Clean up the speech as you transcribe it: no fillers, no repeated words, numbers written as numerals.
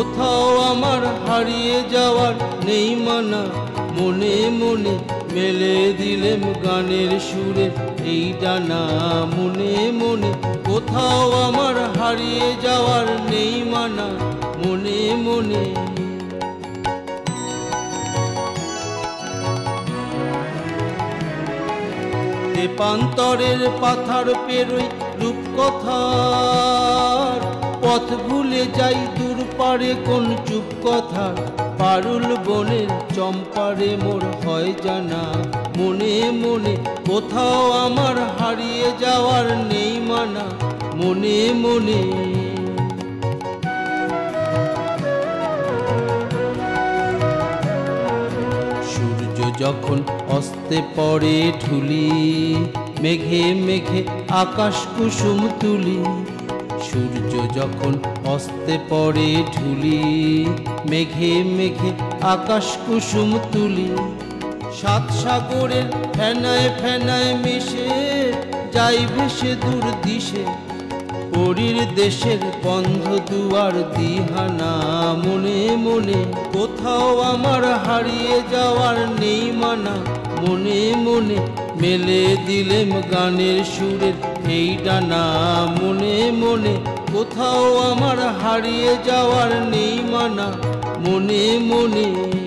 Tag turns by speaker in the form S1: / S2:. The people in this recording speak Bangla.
S1: কোথাও আমার হারিয়ে যাওয়ার নেই মানা, মনে মনে মেলে দিলেম গানের সুরে এই ডানা। মনে মনে কোথাও আমার হারিয়ে যাওয়ার নেই মানা, মনে মনে। তেপান্তরের পাথার পেরোই রূপকথার পথ ভুলে যাই দূর পারে কোন চুপ কথা। পারুল বনের চম্পারে মোর হয় জানা, মনে মনে কোথাও আমার হারিয়ে যাওয়ার নেই মানা, মনে মনে। সূর্য যখন অস্তে পড়ে ঢুলি, মেঘে মেঘে আকাশ কুসুম তুলি। সূর্য যখন অস্তে পড়ে ঢুলি, মেঘে মেঘে আকাশ কুসুম তুলি। সাত সাগরের ফেনায় ফেনায় মিশে যাই ভেসে দূর দিশে, পরীর দেশের বন্ধ দুয়ার দিহানা। মনে মনে কোথাও আমার হারিয়ে যাওয়ার নেই মানা, মনে মনে মেলে দিলেম গানের সুরের এই ডানা। মনে মনে কোথাও আমার হারিয়ে যাওয়ার নেই মানা, মনে মনে।